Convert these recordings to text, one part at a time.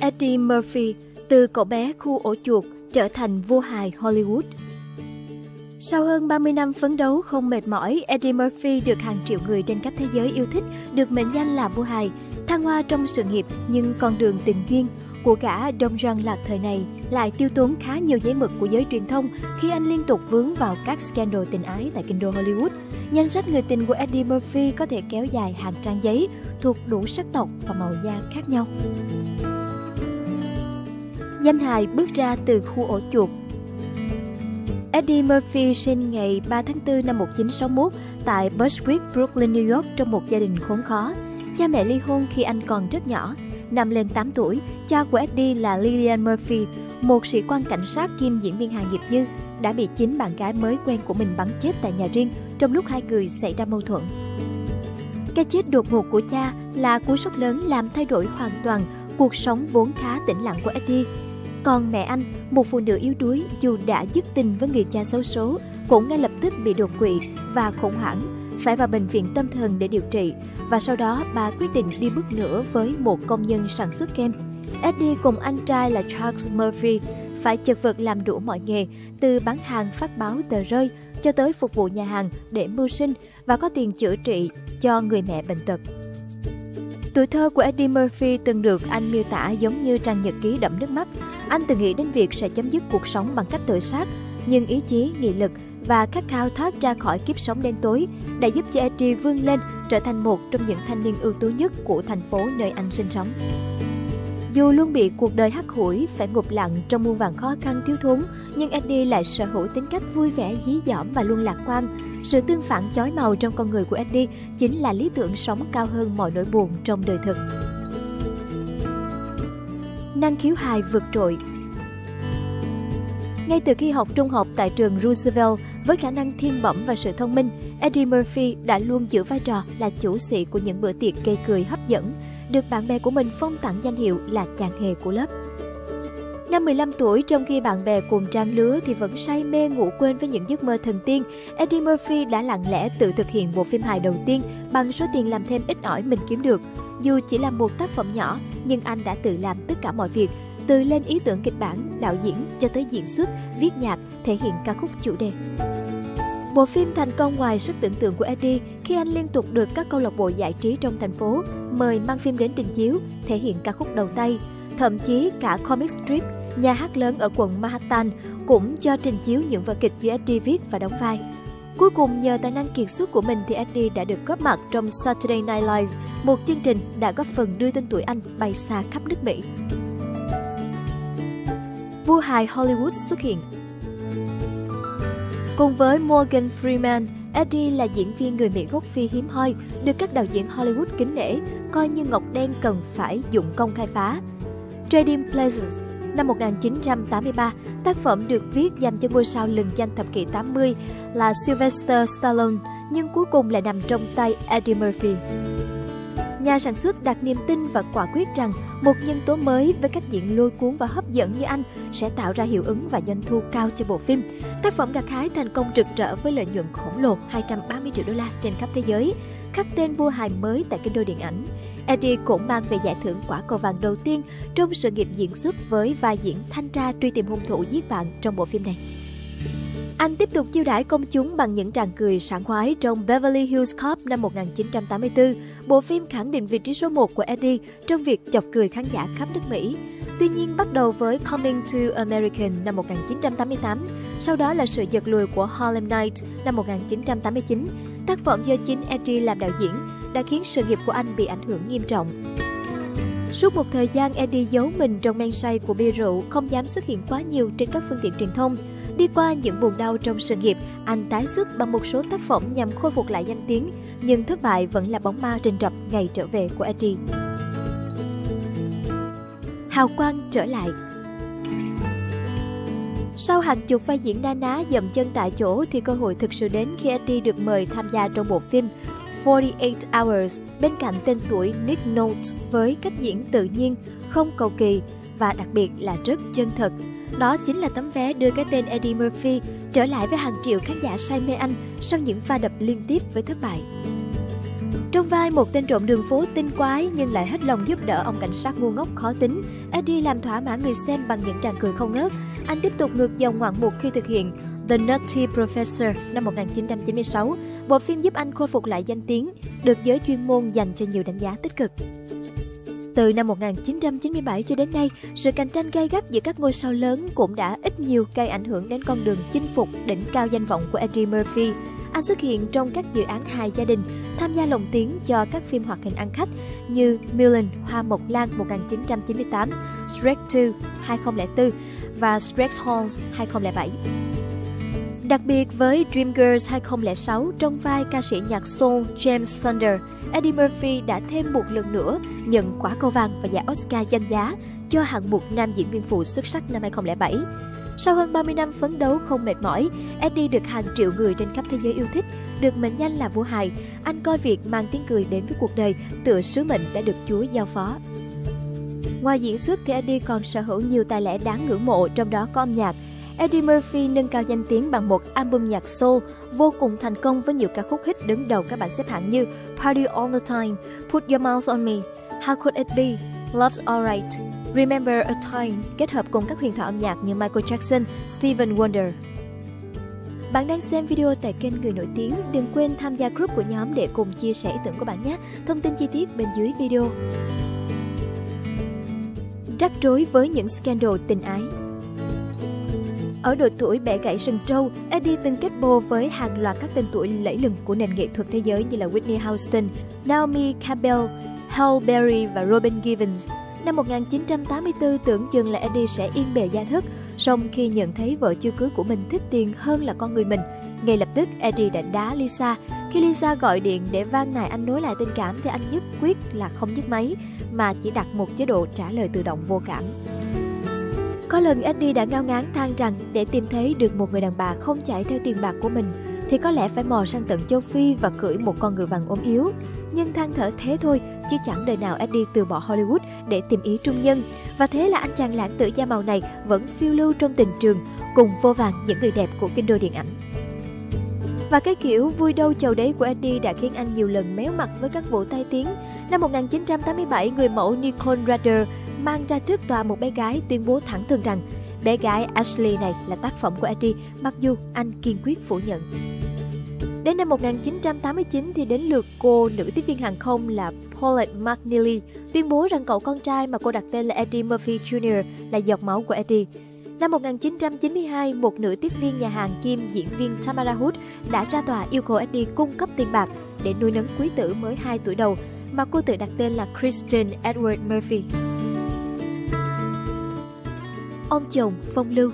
Eddie Murphy từ cậu bé khu ổ chuột trở thành vua hài Hollywood. Sau hơn 30 năm phấn đấu không mệt mỏi, Eddie Murphy được hàng triệu người trên khắp thế giới yêu thích, được mệnh danh là vua hài. Thăng hoa trong sự nghiệp nhưng con đường tình duyên của gã Đông Doan Lạc thời này lại tiêu tốn khá nhiều giấy mực của giới truyền thông khi anh liên tục vướng vào các scandal tình ái tại kinh đô Hollywood. Danh sách người tình của Eddie Murphy có thể kéo dài hàng trang giấy, thuộc đủ sắc tộc và màu da khác nhau. Danh hài bước ra từ khu ổ chuột. Eddie Murphy sinh ngày 3 tháng 4 năm 1961 tại Bushwick, Brooklyn, New York trong một gia đình khốn khó. Cha mẹ ly hôn khi anh còn rất nhỏ. Năm lên 8 tuổi, cha của Eddie là Lillian Murphy, một sĩ quan cảnh sát kiêm diễn viên hài nghiệp dư, đã bị chính bạn gái mới quen của mình bắn chết tại nhà riêng trong lúc hai người xảy ra mâu thuẫn. Cái chết đột ngột của cha là cú sốc lớn làm thay đổi hoàn toàn cuộc sống vốn khá tĩnh lặng của Eddie. Còn mẹ anh, một phụ nữ yếu đuối dù đã dứt tình với người cha xấu số, cũng ngay lập tức bị đột quỵ và khủng hoảng, phải vào bệnh viện tâm thần để điều trị. Và sau đó bà quyết định đi bước nữa với một công nhân sản xuất kem. Eddie cùng anh trai là Charles Murphy phải chật vật làm đủ mọi nghề, từ bán hàng phát báo tờ rơi cho tới phục vụ nhà hàng để mưu sinh và có tiền chữa trị cho người mẹ bệnh tật. Tuổi thơ của Eddie Murphy từng được anh miêu tả giống như trang nhật ký đẫm nước mắt. Anh từng nghĩ đến việc sẽ chấm dứt cuộc sống bằng cách tự sát, nhưng ý chí, nghị lực và khát khao thoát ra khỏi kiếp sống đen tối đã giúp cho Eddie vươn lên trở thành một trong những thanh niên ưu tú nhất của thành phố nơi anh sinh sống. Dù luôn bị cuộc đời hắt hủi, phải ngụp lặn trong muôn vàn khó khăn thiếu thốn, nhưng Eddie lại sở hữu tính cách vui vẻ, dí dỏm và luôn lạc quan. Sự tương phản chói màu trong con người của Eddie chính là lý tưởng sống cao hơn mọi nỗi buồn trong đời thực. Năng khiếu hài vượt trội. Ngay từ khi học trung học tại trường Roosevelt, với khả năng thiên bẩm và sự thông minh, Eddie Murphy đã luôn giữ vai trò là chủ sĩ của những bữa tiệc gây cười hấp dẫn, được bạn bè của mình phong tặng danh hiệu là chàng hề của lớp. Năm 15 tuổi, trong khi bạn bè cùng trang lứa thì vẫn say mê ngủ quên với những giấc mơ thần tiên, Eddie Murphy đã lặng lẽ tự thực hiện bộ phim hài đầu tiên bằng số tiền làm thêm ít ỏi mình kiếm được. Dù chỉ là một tác phẩm nhỏ, nhưng anh đã tự làm tất cả mọi việc, từ lên ý tưởng kịch bản, đạo diễn cho tới diễn xuất, viết nhạc, thể hiện ca khúc chủ đề. Bộ phim thành công ngoài sức tưởng tượng của Eddie khi anh liên tục được các câu lạc bộ giải trí trong thành phố mời mang phim đến trình chiếu, thể hiện ca khúc đầu tay. Thậm chí cả Comic Strip, nhà hát lớn ở quận Manhattan, cũng cho trình chiếu những vở kịch do Eddie viết và đóng vai. Cuối cùng, nhờ tài năng kiệt xuất của mình thì Eddie đã được góp mặt trong Saturday Night Live, một chương trình đã góp phần đưa tên tuổi anh bay xa khắp nước Mỹ. Vua hài Hollywood xuất hiện. Cùng với Morgan Freeman, Eddie là diễn viên người Mỹ gốc Phi hiếm hoi, được các đạo diễn Hollywood kính nể, coi như ngọc đen cần phải dụng công khai phá. Trading Places năm 1983, tác phẩm được viết dành cho ngôi sao lừng danh thập kỷ 80 là Sylvester Stallone, nhưng cuối cùng lại nằm trong tay Eddie Murphy. Nhà sản xuất đặt niềm tin và quả quyết rằng một nhân tố mới với cách diễn lôi cuốn và hấp dẫn như anh sẽ tạo ra hiệu ứng và doanh thu cao cho bộ phim. Tác phẩm gặt hái thành công rực rỡ với lợi nhuận khổng lồ 230 triệu đô la trên khắp thế giới, khắc tên vua hài mới tại kinh đô điện ảnh. Eddie cũng mang về giải thưởng quả cầu vàng đầu tiên trong sự nghiệp diễn xuất với vai diễn thanh tra truy tìm hung thủ giết bạn trong bộ phim này. Anh tiếp tục chiêu đãi công chúng bằng những tràng cười sảng khoái trong Beverly Hills Cop năm 1984, bộ phim khẳng định vị trí số 1 của Eddie trong việc chọc cười khán giả khắp nước Mỹ. Tuy nhiên, bắt đầu với Coming to America năm 1988, sau đó là sự giật lùi của Harlem Nights năm 1989, tác phẩm do chính Eddie làm đạo diễn đã khiến sự nghiệp của anh bị ảnh hưởng nghiêm trọng. Suốt một thời gian, Eddie giấu mình trong men say của bia rượu, không dám xuất hiện quá nhiều trên các phương tiện truyền thông. Đi qua những buồn đau trong sự nghiệp, anh tái xuất bằng một số tác phẩm nhằm khôi phục lại danh tiếng, nhưng thất bại vẫn là bóng ma rình rập ngày trở về của Eddie. Hào quang trở lại. Sau hàng chục vai diễn na ná dậm chân tại chỗ thì cơ hội thực sự đến khi Eddie được mời tham gia trong bộ phim 48 Hours bên cạnh tên tuổi Nick Nolte với cách diễn tự nhiên, không cầu kỳ và đặc biệt là rất chân thật. Đó chính là tấm vé đưa cái tên Eddie Murphy trở lại với hàng triệu khán giả say mê anh sau những pha đập liên tiếp với thất bại. Trong vai một tên trộm đường phố tinh quái nhưng lại hết lòng giúp đỡ ông cảnh sát ngu ngốc khó tính, Eddie làm thỏa mãn người xem bằng những tràng cười không ngớt. Anh tiếp tục ngược dòng ngoạn mục khi thực hiện The Nutty Professor năm 1996, bộ phim giúp anh khôi phục lại danh tiếng, được giới chuyên môn dành cho nhiều đánh giá tích cực. Từ năm 1997 cho đến nay, sự cạnh tranh gay gắt giữa các ngôi sao lớn cũng đã ít nhiều gây ảnh hưởng đến con đường chinh phục đỉnh cao danh vọng của Eddie Murphy. Anh xuất hiện trong các dự án hài gia đình, tham gia lồng tiếng cho các phim hoạt hình ăn khách như Mulan, Hoa Mộc Lan 1998, Shrek 2 2004 và Shrek Horns 2007. Đặc biệt với Dreamgirls 2006 trong vai ca sĩ nhạc soul James Thunder, Eddie Murphy đã thêm một lần nữa nhận quả cầu vàng và giải Oscar danh giá cho hạng mục nam diễn viên phụ xuất sắc năm 2007. Sau hơn 30 năm phấn đấu không mệt mỏi, Eddie được hàng triệu người trên khắp thế giới yêu thích. Được mệnh danh là vua hài, anh coi việc mang tiếng cười đến với cuộc đời tựa sứ mệnh đã được Chúa giao phó. Ngoài diễn xuất thì Eddie còn sở hữu nhiều tài lẻ đáng ngưỡng mộ, trong đó có âm nhạc. Eddie Murphy nâng cao danh tiếng bằng một album nhạc soul vô cùng thành công với nhiều ca khúc hit đứng đầu các bảng xếp hạng như Party All The Time, Put Your Mouth On Me, How Could It Be, Love's Alright, Remember A Time, kết hợp cùng các huyền thoại âm nhạc như Michael Jackson, Stevie Wonder. Bạn đang xem video tại kênh Người Nổi Tiếng, đừng quên tham gia group của nhóm để cùng chia sẻ ý tưởng của bạn nhé. Thông tin chi tiết bên dưới video. Rắc rối với những scandal tình ái. Ở độ tuổi bẻ gãy sừng trâu, Eddie từng kết bồ với hàng loạt các tên tuổi lẫy lừng của nền nghệ thuật thế giới như là Whitney Houston, Naomi Campbell, Halle Berry và Robin Givens. Năm 1984 tưởng chừng là Eddie sẽ yên bề gia thất, song khi nhận thấy vợ chưa cưới của mình thích tiền hơn là con người mình, ngay lập tức Eddie đã đá Lisa. Khi Lisa gọi điện để van nài anh nối lại tình cảm thì anh nhất quyết là không nhấc máy, mà chỉ đặt một chế độ trả lời tự động vô cảm. Có lần Eddie đã ngao ngán than rằng để tìm thấy được một người đàn bà không chạy theo tiền bạc của mình thì có lẽ phải mò sang tận châu Phi và cưỡi một con ngựa vàng ốm yếu. Nhưng than thở thế thôi, chứ chẳng đời nào Eddie từ bỏ Hollywood để tìm ý trung nhân. Và thế là anh chàng lãng tử da màu này vẫn phiêu lưu trong tình trường cùng vô vàn những người đẹp của kinh đô điện ảnh. Và cái kiểu vui đâu chầu đấy của Eddie đã khiến anh nhiều lần méo mặt với các vụ tai tiếng. Năm 1987, người mẫu Nicole Rader mang ra trước tòa một bé gái tuyên bố thẳng thừng rằng bé gái Ashley này là tác phẩm của Eddie, mặc dù anh kiên quyết phủ nhận. Đến năm 1989 thì đến lượt cô nữ tiếp viên hàng không là Paulette McNeely tuyên bố rằng cậu con trai mà cô đặt tên là Eddie Murphy Jr. là giọt máu của Eddie. Năm 1992, một nữ tiếp viên nhà hàng kiêm diễn viên Tamara Hood đã ra tòa yêu cầu Eddie cung cấp tiền bạc để nuôi nấng quý tử mới 2 tuổi đầu mà cô tự đặt tên là Kristen Edward Murphy. Ông chồng phong lưu.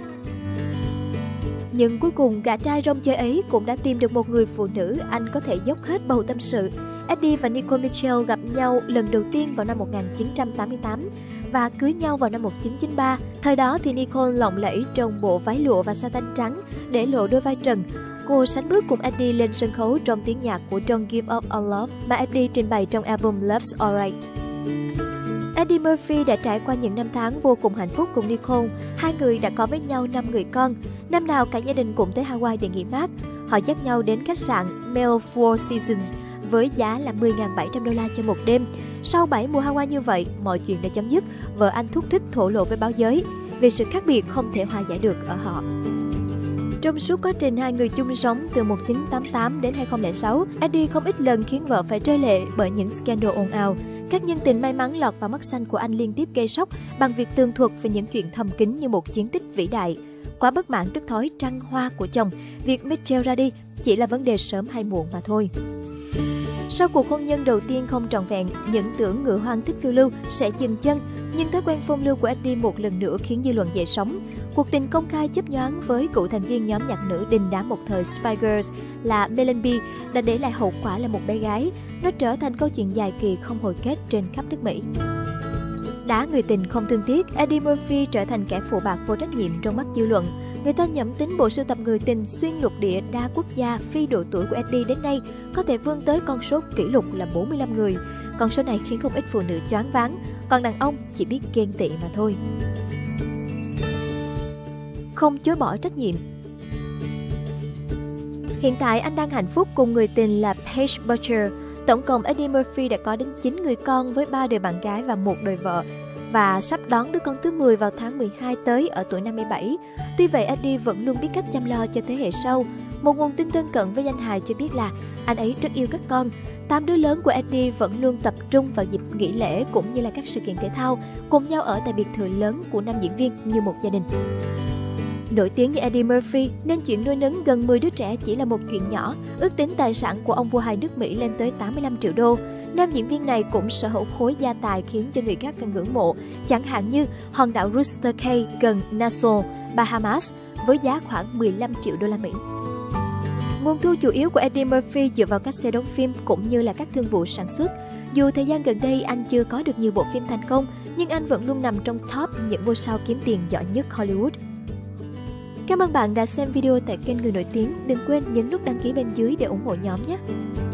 Nhưng cuối cùng gã trai rong chơi ấy cũng đã tìm được một người phụ nữ anh có thể dốc hết bầu tâm sự. Eddie và Nicole Mitchell gặp nhau lần đầu tiên vào năm 1988 và cưới nhau vào năm 1993. Thời đó thì Nicole lộng lẫy trong bộ váy lụa và sa tanh trắng để lộ đôi vai trần. Cô sánh bước cùng Eddie lên sân khấu trong tiếng nhạc của Don't Give Up On Love mà Eddie trình bày trong album Love's Alright. Eddie Murphy đã trải qua những năm tháng vô cùng hạnh phúc cùng Nicole. Hai người đã có với nhau 5 người con. Năm nào cả gia đình cũng tới Hawaii để nghỉ mát. Họ dắt nhau đến khách sạn Mel Four Seasons với giá là $10.700 cho một đêm. Sau 7 mùa Hawaii như vậy, mọi chuyện đã chấm dứt. Vợ anh thúc thích thổ lộ với báo giới về sự khác biệt không thể hòa giải được ở họ. Trong suốt quá trình hai người chung sống từ 1988 đến 2006, Eddie không ít lần khiến vợ phải rơi lệ bởi những scandal ồn ào. Các nhân tình may mắn lọt vào mắt xanh của anh liên tiếp gây sốc bằng việc tường thuật về những chuyện thầm kín như một chiến tích vĩ đại. Quá bất mãn trước thói trăng hoa của chồng, việc Mitchell ra đi chỉ là vấn đề sớm hay muộn mà thôi. Sau cuộc hôn nhân đầu tiên không trọn vẹn, những tưởng ngựa hoang thích phiêu lưu sẽ dừng chân, nhưng thói quen phong lưu của Eddie một lần nữa khiến dư luận dậy sóng. Cuộc tình công khai chớp nhoáng với cựu thành viên nhóm nhạc nữ đình đám một thời Spice Girls là Melanie B đã để lại hậu quả là một bé gái. Nó trở thành câu chuyện dài kỳ không hồi kết trên khắp nước Mỹ. Đã người tình không thương tiếc, Eddie Murphy trở thành kẻ phụ bạc vô trách nhiệm trong mắt dư luận. Người ta nhẩm tính bộ sưu tập người tình xuyên lục địa đa quốc gia phi độ tuổi của Eddie đến nay có thể vươn tới con số kỷ lục là 45 người. Con số này khiến không ít phụ nữ choáng váng, còn đàn ông chỉ biết ghen tị mà thôi. Không chối bỏ trách nhiệm. Hiện tại anh đang hạnh phúc cùng người tình là Paige Butcher. Tổng cộng Eddie Murphy đã có đến 9 người con với 3 đời bạn gái và 1 đời vợ, và sắp đón đứa con thứ 10 vào tháng 12 tới ở tuổi 57. Tuy vậy, Eddie vẫn luôn biết cách chăm lo cho thế hệ sau. Một nguồn tin thân cận với danh hài cho biết là anh ấy rất yêu các con. 8 đứa lớn của Eddie vẫn luôn tập trung vào dịp nghỉ lễ cũng như là các sự kiện thể thao, cùng nhau ở tại biệt thự lớn của nam diễn viên như một gia đình. Nổi tiếng như Eddie Murphy nên chuyện nuôi nấng gần 10 đứa trẻ chỉ là một chuyện nhỏ. Ước tính tài sản của ông vua hai nước Mỹ lên tới 85 triệu đô. Nam diễn viên này cũng sở hữu khối gia tài khiến cho người khác phải ngưỡng mộ, chẳng hạn như hòn đảo Rooster Cay gần Nassau, Bahamas với giá khoảng 15 triệu đô la Mỹ. Nguồn thu chủ yếu của Eddie Murphy dựa vào các xe đóng phim cũng như là các thương vụ sản xuất. Dù thời gian gần đây anh chưa có được nhiều bộ phim thành công, nhưng anh vẫn luôn nằm trong top những ngôi sao kiếm tiền giỏi nhất Hollywood. Cảm ơn bạn đã xem video tại kênh Người Nổi Tiếng. Đừng quên nhấn nút đăng ký bên dưới để ủng hộ nhóm nhé!